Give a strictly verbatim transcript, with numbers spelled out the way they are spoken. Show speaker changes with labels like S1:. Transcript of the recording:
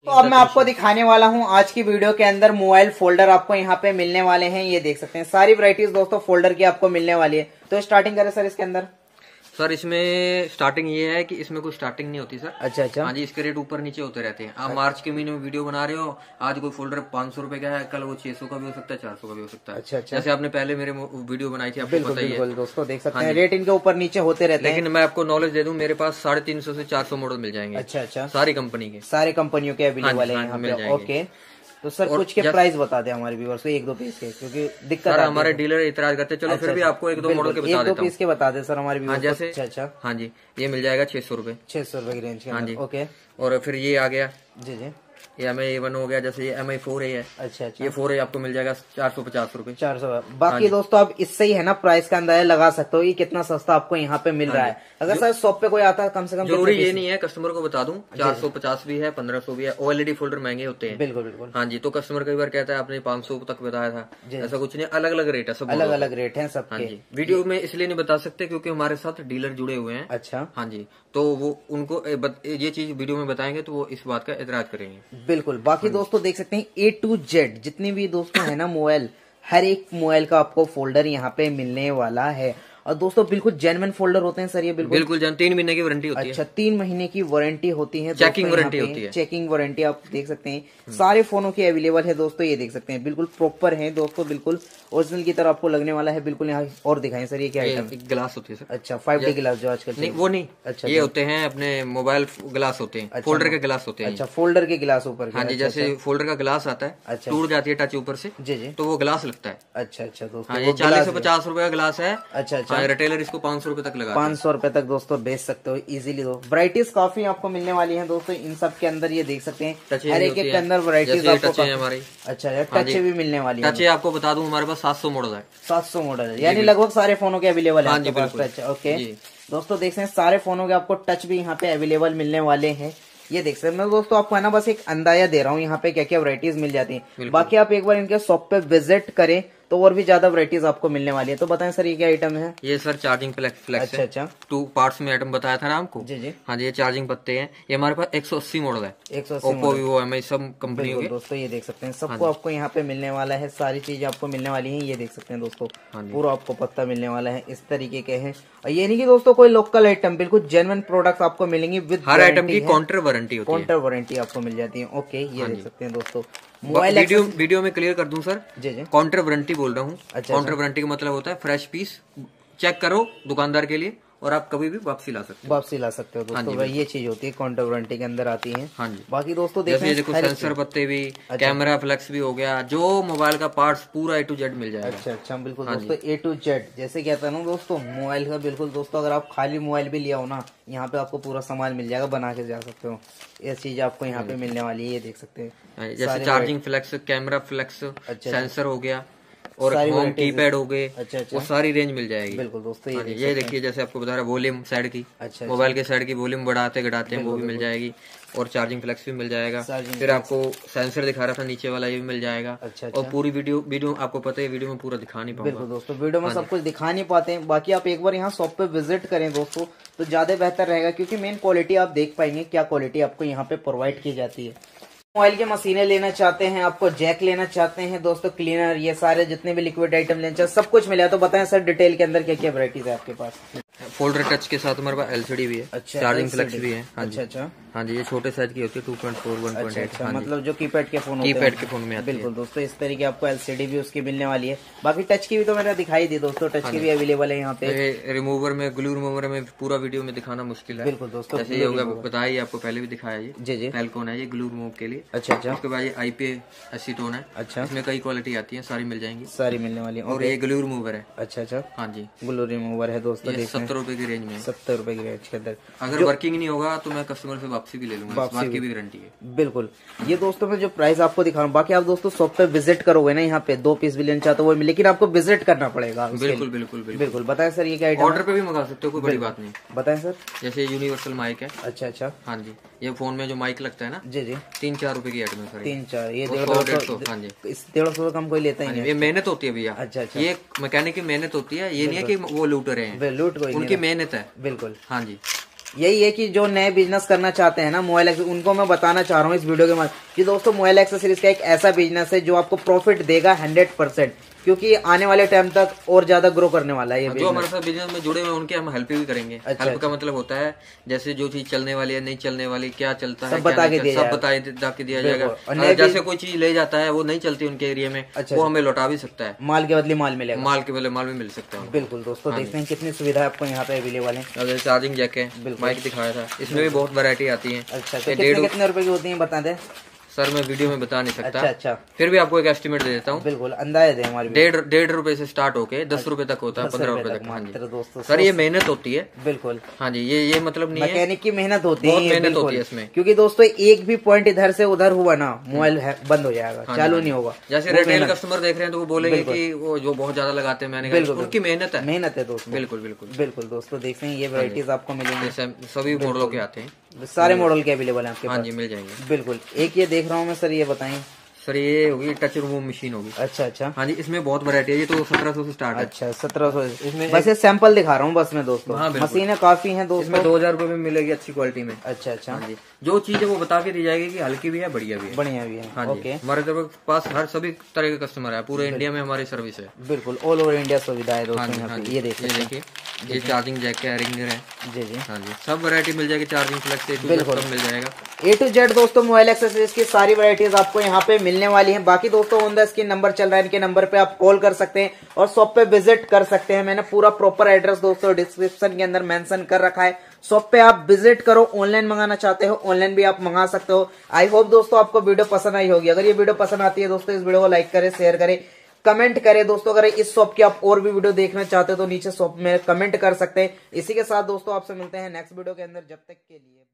S1: तो अब मैं आपको दिखाने वाला हूं आज की वीडियो के अंदर मोबाइल फोल्डर आपको यहाँ पे मिलने वाले हैं। ये देख सकते हैं सारी वैरायटीज दोस्तों फोल्डर की आपको मिलने वाली है। तो स्टार्टिंग करें सर इसके अंदर।
S2: सर इसमें स्टार्टिंग ये है कि इसमें कोई स्टार्टिंग नहीं होती सर।
S1: अच्छा अच्छा।
S2: हाँ जी, इसके रेट ऊपर नीचे होते रहते हैं। आप मार्च के महीने में वीडियो बना रहे हो, आज कोई फोल्डर पाँच सौ रुपए का है, कल वो छह सौ का भी हो सकता है, चार सौ का भी हो सकता है।
S1: अच्छा अच्छा।
S2: जैसे आपने पहले मेरे वीडियो बनाई थी, आपको
S1: बिल्कुल
S2: पता ही है।
S1: बिल्कुल दोस्तों देख सकते हैं रेट इनके ऊपर नीचे होते रहते हैं।
S2: लेकिन मैं आपको नॉलेज दे दूं, मेरे पास साढ़े तीन सौ से चार सौ मॉडल मिल जाएंगे।
S1: अच्छा अच्छा।
S2: सारी कंपनी के,
S1: सारे कंपनियों के अवेलेबल है यहाँ पे। ओके तो सर कुछ के प्राइस बता दें हमारे व्यूअर्स को, एक दो पीस के, क्योंकि दिक्कत
S2: सर हमारे डीलर इतराज करते हैं। चलो फिर भी आपको एक दो मॉडल के बता देता हूँ।
S1: एक दो पीस के बता दें सर हमारे व्यूअर्स।
S2: जैसे
S1: अच्छा अच्छा।
S2: हाँ जी, ये मिल जाएगा छह सौ रूपये
S1: छह सौ रूपये की रेंज के। हाँ जी ओके।
S2: और फिर ये आ गया
S1: जी जी,
S2: ये एम आई वन हो गया। जैसे ये एम आई फोर ए है।
S1: अच्छा अच्छा।
S2: ये फोर ए आपको मिल जाएगा चार सौ पचास रूपये।
S1: चार सौ। बाकी दोस्तों आप इससे ही है ना प्राइस का अंदाजा लगा सकते हो ये कितना सस्ता आपको यहाँ पे मिल रहा है। अगर सर शॉप पे कोई आता है कम से कम
S2: जरूरी ये नहीं है, कस्टमर को बता दूं चार सौ पचास भी है, पंद्रह सौ भी है। ओएलईडी फोल्डर महंगे होते हैं।
S1: बिल्कुल बिल्कुल।
S2: हाँ जी, तो कस्टमर कई बार कहता है आपने पाँच सौ तक बताया था, ऐसा कुछ नहीं, अलग अलग रेट है सब।
S1: अलग अलग रेट है सबके।
S2: हाँ जी, वीडियो में इसलिए नहीं बता सकते क्योंकि हमारे साथ डीलर जुड़े हुए हैं।
S1: अच्छा
S2: हाँ जी, तो वो उनको ये चीज वीडियो में बताएंगे तो वो इस बात का एतराज करेंगे।
S1: बिल्कुल। बाकी दोस्तों देख सकते हैं ए टू जेड जितनी भी दोस्तों है ना मोबाइल, हर एक मोबाइल का आपको फोल्डर यहाँ पे मिलने वाला है। और दोस्तों बिल्कुल जेन्युइन फोल्डर होते हैं सर ये। बिल्कुल
S2: बिल्कुल जन तीन महीने की वारंटी होती है।
S1: अच्छा, तीन महीने की वारंटी होती है।
S2: चेकिंग वारंटी होती है।
S1: चेकिंग वारंटी आप देख सकते हैं सारे फोनों की अवेलेबल है दोस्तों। ये देख सकते हैं बिल्कुल प्रॉपर है दोस्तों, बिल्कुल ओरिजिनल की तरह आपको लगने वाला है। बिल्कुल यहाँ और दिखाएं सर ये क्या आइटम।
S2: ग्लास होती है सर।
S1: अच्छा, फाइव डी ग्लास जो आजकल
S2: नहीं वो नहीं। अच्छा, ये होते हैं अपने मोबाइल ग्लास होते हैं। फोल्डर के ग्लास होते हैं।
S1: अच्छा, फोल्डर के ग्लास ऊपर।
S2: हाँ जी, जैसे फोल्डर का ग्लास आता है, टूट जाती है टच ऊपर से, जी जी, तो वो ग्लास लगता है।
S1: अच्छा अच्छा दोस्तों,
S2: ये चालीस से पचास रुपए का ग्लास है। अच्छा अच्छा। रिटेलर इसको पाँच सौ रुपए तक लगा,
S1: पाँच सौ रुपए तक दोस्तों बेच सकते हो इजीली। दो वैरायटीज काफी आपको मिलने वाली हैं दोस्तों इन सब के अंदर। ये देख सकते हैं हर एक के अंदर वैरायटीज आपको हमारी। अच्छा, टच भी मिलने वाली है।
S2: टच आपको बता दूं हमारे पास सात सौ मॉडल है।
S1: सात सौ मॉडल है, यानी लगभग सारे फोनों के अवेलेबल है आपके पास टच। ओके दोस्तों देख सकते हैं सारे फोनों के आपको टच भी यहाँ पे अवेलेबल मिलने वाले हैं। ये देख सकते हैं। मैं दोस्तों आपको है ना बस एक अंदाजा दे रहा हूँ यहाँ पे क्या क्या वैरायटीज मिल जाती हैं। बाकी आप एक बार इनके शॉप पे विजिट करें तो और भी ज्यादा वैरायटीज आपको मिलने वाली है। तो बताएं सर ये क्या आइटम है।
S2: ये सर चार्जिंग फ्लेक्स फ्लेक्स
S1: अच्छा अच्छा।
S2: टू पार्ट्स में आइटम बताया था ना आपको।
S1: जी जी।
S2: हाँ जी, ये चार्जिंग पत्ते हैं। ये हमारे पास एक सौ अस्सी मॉडल है।
S1: एक सौ अस्सी
S2: ओप्पो वीवो एम आई सब कंपनियों के
S1: दोस्तों। ये देख सकते हैं सबको आपको यहाँ पे मिलने वाला है, सारी चीजें आपको मिलने वाली है। ये देख सकते हैं दोस्तों पूरा आपको पत्ता मिलने वाला है इस तरीके के हैं। और ये नहीं कि दोस्तों कोई लोकल आइटम, बिल्कुल जेन्युइन प्रोडक्ट आपको मिलेंगे विद
S2: हर आइटम की काउंटर वारंटी होती है।
S1: काउंटर वारंटी आपको मिल जाती है। ओके ये देख सकते हैं दोस्तों।
S2: मोबाइल वीडियो वीडियो में क्लियर कर दूं सर।
S1: जी जी।
S2: काउंटर वारंटी बोल रहा हूँ। काउंटर वारंटी का मतलब होता है फ्रेश पीस चेक करो दुकानदार के लिए और आप कभी भी वापसी ला सकते हो।
S1: वापसी ला सकते हो दोस्तों। हाँ ये चीज होती है काउंटर वारंटी के अंदर आती है।
S2: हाँ जी।
S1: बाकी दोस्तों
S2: देखो देखो सेंसर पत्ते भी, कैमरा फ्लेक्स भी हो गया, जो मोबाइल का पार्ट्स पूरा ए टू जेड मिल जाएगा। अच्छा अच्छा बिल्कुल दोस्तों ए टू जेड। जैसे कहता है ना दोस्तों मोबाइल का, बिल्कुल दोस्तों अगर आप खाली मोबाइल भी लिया हो ना यहाँ पे आपको पूरा सामान मिल जाएगा, बना के जा सकते हो। ये चीज आपको यहाँ पे मिलने वाली है। ये देख सकते हैं जैसे charging flex, camera flex, sensor हो गया और होम कीपैड हो गए। अच्छा अच्छा। वो सारी रेंज मिल जाएगी। बिल्कुल दोस्तों ये ये देखिए जैसे आपको बता रहा वॉल्यूम साइड की। अच्छा, मोबाइल के साइड की वॉल्यूम बढ़ाते घटाते हैं वो भी मिल जाएगी और चार्जिंग फ्लेक्स भी मिल जाएगा। फिर आपको सेंसर दिखा रहा था नीचे वाला, ये भी मिल जाएगा। अच्छा, और पूरी वीडियो वीडियो आपको पता है वीडियो में पूरा दिखा नहीं पाऊंगा।
S1: बिल्कुल दोस्तों वीडियो में सब कुछ दिखा नहीं पाते हैं। बाकी आप एक बार यहाँ शॉप पे विजिट करें दोस्तों तो ज्यादा बेहतर रहेगा, क्योंकि मेन क्वालिटी आप देख पाएंगे क्या क्वालिटी आपको यहाँ पे प्रोवाइड की जाती है। मोबाइल की मशीनें लेना चाहते हैं, आपको जैक लेना चाहते हैं दोस्तों, क्लीनर, ये सारे जितने भी लिक्विड आइटम लेना चाहते सब कुछ मिला। तो बताएं सर डिटेल के अंदर क्या क्या वैरायटीज है आपके पास।
S2: फोल्डर टच के साथ हमारे पास एलसीडी भी है। अच्छा, चार्जिंग फ्लेक्स भी है। हाँ
S1: अच्छा अच्छा।
S2: हाँ जी, ये छोटे साइज की होती है two point four one point eight.
S1: मतलब जो कीपैड के फोन
S2: कीपैड के फोन में आती है।
S1: बिल्कुल दोस्तों इस तरीके आपको एलसीडी भी उसकी मिलने वाली है। बाकी टच की भी तो मैंने दिखाई दी दोस्तों, टच की भी अवेलेबल है यहाँ पे।
S2: रिमूवर में, ग्लू रिमूवर में पूरा वीडियो में दिखाना मुश्किल है।
S1: बिल्कुल दोस्तों
S2: जैसे ये होगा बताया आपको पहले भी दिखाया ये।
S1: जी जी।
S2: फेल्कोन है ये ग्लू रिमूव के लिए।
S1: अच्छा अच्छा।
S2: उसके बाद ये आईपी एसीटोन है। अच्छा, इसमें कई क्वालिटी आती है, सारी मिल जाएंगी।
S1: सारी मिलने वाली है।
S2: और ये ग्लू रिमूवर है।
S1: अच्छा अच्छा।
S2: हाँ जी,
S1: ग्लू रिमूवर है दोस्तों।
S2: सत्तर रुपए की रेंज में।
S1: सत्तर रुपए की रेंज के अंदर।
S2: अगर वर्किंग नहीं होगा तो मैं कस्टमर से वापसी भी ले लूंगा, वापसी की भी गारंटी है।
S1: बिल्कुल। ये दोस्तों मैं जो प्राइस आपको दिखा रहा हूँ, बाकी आप दोस्तों शॉप पे विजिट करोगे ना यहाँ पे दो पीस भी लेना चाहते हो वो, लेकिन आपको विजिट करना पड़ेगा।
S2: बिल्कुल बिल्कुल
S1: बिल्कुल। बताएं सर ये क्या आइटम।
S2: ऑर्डर पे भी मंगा सकते हो, कोई बड़ी बात नहीं।
S1: बताएं सर।
S2: जैसे यूनिवर्सल माइक है।
S1: अच्छा अच्छा।
S2: हाँ जी, ये फोन में जो माइक लगता है ना। जी जी। तीन चार रुपए की आइटम है सर। तीन चार, ये डेढ़ सौ। हाँ जी, इस डेढ़ सौ कम कोई लेता ही नहीं। ये मेहनत होती है भैया। अच्छा अच्छा। ये मैकेनिक की मेहनत होती है, ये नहीं है कि वो लूट रहे हैं, लूट कोई, उनकी मेहनत है। बिल्कुल। हाँ जी।
S1: यही है कि जो नए बिजनेस करना चाहते हैं ना मोबाइल एक्सेसरीज, उनको मैं बताना चाह रहा हूँ इस वीडियो के माध्यम कि दोस्तों मोबाइल एक्सेसरीज का एक ऐसा बिजनेस है जो आपको प्रॉफिट देगा हंड्रेड परसेंट, क्योंकि आने वाले टाइम तक और ज्यादा ग्रो करने वाला है ये।
S2: जो हमारे साथ बिजनेस में जुड़े हुए हैं उनके हम हेल्प भी करेंगे। अच्छा, हेल्प का मतलब होता है जैसे जो चीज चलने वाली है, नहीं चलने वाली, क्या चलता है,
S1: सब बता के दिया
S2: सब बता के दिया जाएगा। जैसे कोई चीज ले जाता है वो नहीं चलती उनके एरिया में, वो हमें लौटा भी सकता है,
S1: माल के बदले माल मिलेगा,
S2: माल के बदले माल भी मिल सकता है।
S1: बिल्कुल दोस्तों, देखते हैं कितनी सुविधा आपको यहाँ पे अवेलेबल है।
S2: चार्जिंग जैक है, माइक दिखाया था, इसमें भी बहुत वैरायटी आती है।
S1: अच्छा, कितने रुपए की होती है बता दे
S2: सर, मैं वीडियो में बता नहीं सकता।
S1: अच्छा अच्छा,
S2: फिर भी आपको एक एस्टिमेट दे देता हूँ।
S1: बिल्कुल अंदाजा दे हमारी।
S2: डेढ़ डेढ़ रुपए से स्टार्ट होके दस रुपए तक होता है, पंद्रह रुपए तक। हाँ जी दोस्तों, सर ये मेहनत होती है।
S1: बिल्कुल
S2: हाँ जी, ये ये मतलब नहीं है,
S1: मैकेनिक की मेहनत होती है,
S2: मेहनत होती है इसमें।
S1: क्योंकि दोस्तों एक भी पॉइंट इधर से उधर हुआ ना मोबाइल बंद हो जाएगा, चालू नहीं होगा।
S2: जैसे रिटेल कस्टमर देख रहे हैं तो वो बोलेंगे कि वो जो बहुत ज्यादा लगाते हैं, मैंने उनकी मेहनत है,
S1: मेहनत है दोस्तों। बिल्कुल बिल्कुल बिल्कुल दोस्तों, देखते हैं ये वैरायटीज आपको मिलेंगी,
S2: सभी मॉडलों के आते हैं,
S1: सारे मॉडल के अवेलेबल है आपके पास।
S2: हाँ जी, मिल जाएंगे।
S1: बिल्कुल, एक ये देख रहा हूँ मैं सर, ये बताएं
S2: सर। ये होगी टच रिमूव मशीन होगी।
S1: अच्छा अच्छा,
S2: हाँ जी, इसमें बहुत वैरायटी है, ये तो सत्रह सौ से स्टार्ट है।
S1: अच्छा, सत्रह सौ इसमें बस ये सैंपल दिखा रहा हूँ बस में दोस्तों। हाँ, मशीनें काफी हैं दोस्तों,
S2: इसमें दो हजार रूपये में मिलेगी अच्छी क्वालिटी में।
S1: अच्छा अच्छा,
S2: हाँ जी, जो चीज है वो बता के दी जाएगी कि हल्की भी है, बढ़िया भी है,
S1: बढ़िया भी है।
S2: हाँ जी, हमारे पास हर सभी तरह के कस्टमर है, पूरे इंडिया में हमारी सर्विस है।
S1: बिल्कुल, ऑल ओवर इंडिया सुविधा है दोस्तों। ये देखिए,
S2: ये चार्जिंग जैक है, रिंगर है।
S1: जी जी,
S2: हाँ जी, सब वैरायटी मिल जाएगी, चार्जिंग फ्लेक्स से बिल्कुल मिल जाएगा।
S1: ए टू जेड दोस्तों मोबाइल एक्सेसरीज की सारी वैरायटीज आपको यहाँ पे मिलने वाली हैं। बाकी दोस्तों ऑन द स्क्रीन नंबर चल रहा है, इनके नंबर पे आप कॉल कर सकते हैं और शॉप पे विजिट कर सकते हैं। मैंने पूरा प्रॉपर एड्रेस दोस्तों डिस्क्रिप्शन के अंदर मेंशन कर रखा है। शॉप पे आप विजिट करो, ऑनलाइन मंगाना चाहते हो ऑनलाइन भी आप मंगा सकते हो। आई होप दोस्तों आपको वीडियो पसंद आई होगी। अगर ये वीडियो पसंद आती है दोस्तों, इस वीडियो को लाइक करें, शेयर करें, कमेंट करें दोस्तों। अगर इस शॉप की आप और भी वीडियो देखना चाहते हो तो नीचे शॉप में कमेंट कर सकते हैं। इसी के साथ दोस्तों आपसे मिलते हैं नेक्स्ट वीडियो के अंदर, जब तक के लिए।